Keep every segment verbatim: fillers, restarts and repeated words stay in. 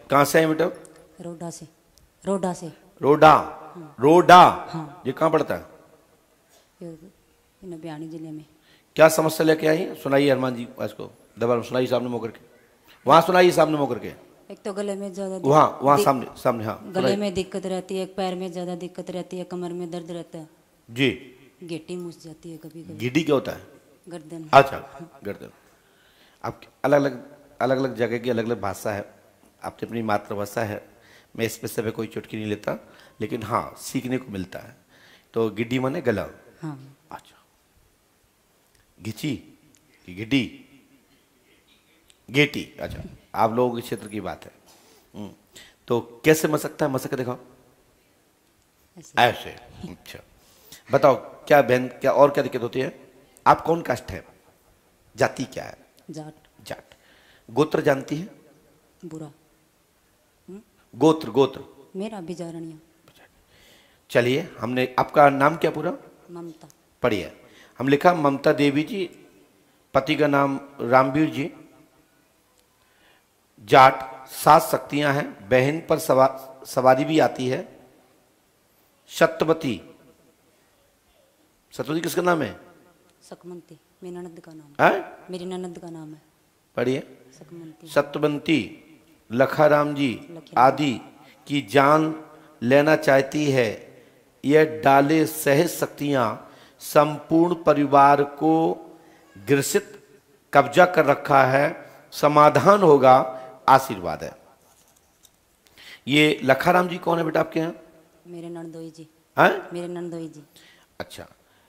कहाँ से है बेटा? रोडा से। रोडा से। रोडा। हाँ। रोडा। हाँ। ये कहाँ पड़ता है? ये नबियानी जिले में। क्या समस्या लेके आई है? सुनाइए हनुमान जी इसको दबा सुनाइए सामने मुँह करके। वहाँ सुनाइए सामने मुँह करके। एक तो गले में ज्यादा वहाँ वहाँ सामने सामने हाँ गले में दिक्कत रहती है, एक पैर में ज्यादा दिक्कत रहती है, कमर में दर्द रहता है जी। गेटी मुस जाती है कभी कभी। गिड्डी क्या होता है? गर्दन। अच्छा गर्दन। आप अलग अलग अलग अलग जगह की अलग अलग भाषा है, आपकी अपनी मातृभाषा है। मैं इस पे से कोई चुटकी नहीं लेता, लेकिन हाँ सीखने को मिलता है। तो गिड्डी माने गला। हाँ। अच्छा घिची कि गिड्डी? गेटी। अच्छा आप लोगों के क्षेत्र की बात है। तो कैसे मसकता है? मसक दिखाओ। ऐसे, ऐसे। अच्छा बताओ क्या बहन, क्या और क्या दिक्कत होती है? आप कौन कास्ट है? जाति क्या है? जाट। जाट। गोत्र जानती है? बुरा। गोत्र गोत्र मेरा बिजारणिया। चलिए हमने, आपका नाम क्या पूरा? ममता। पढ़िए। हम लिखा ममता देवी जी, पति का नाम रामवीर जी, जाट, सात शक्तियां हैं, बहन पर सवा, सवारी भी आती है, सत्यवती। सत्यवती किसका नाम है? सकमंती मेरी ननद का नाम है। मेरी ननद का नाम है। पढ़िए। सकमंती। सत्यवंती लखाराम जी आदि की जान लेना चाहती है। यह डाले सहज शक्तियां संपूर्ण परिवार को ग्रसित कब्जा कर रखा है। समाधान होगा, आशीर्वाद है। ये लखाराम जी कौन है बेटा आपके यहाँ? मेरे नंदोई जी। हैं? मेरे नंदोई जी। अच्छा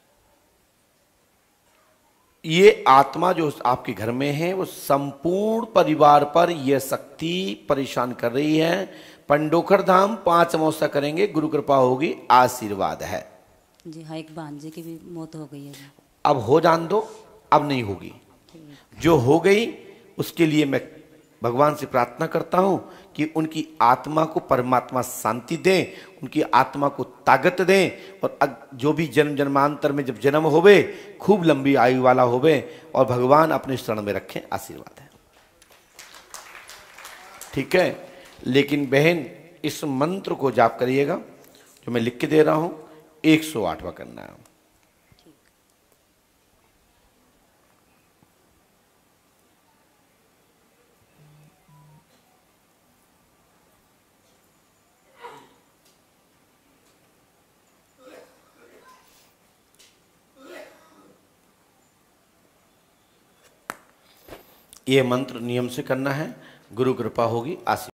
ये आत्मा जो आपके घर में है वो संपूर्ण परिवार पर यह शक्ति परेशान कर रही है। पंडोखर धाम पांच अमावस्या करेंगे, गुरु कृपा होगी, आशीर्वाद है। जी हाँ, एक भांजे की भी मौत हो गई है जी। अब हो जान दो, अब नहीं होगी। जो हो गई उसके लिए मैं भगवान से प्रार्थना करता हूं कि उनकी आत्मा को परमात्मा शांति दे, उनकी आत्मा को ताकत दे, और जो भी जन्म जन्मांतर में जब जन्म होवे खूब लंबी आयु वाला होवे, और भगवान अपने शरण में रखें, आशीर्वाद है। ठीक है। लेकिन बहन इस मंत्र को जाप करिएगा जो मैं लिख के दे रहा हूं, एक सौ आठवां करना है। ये मंत्र नियम से करना है, गुरु कृपा होगी, आशीर्वाद।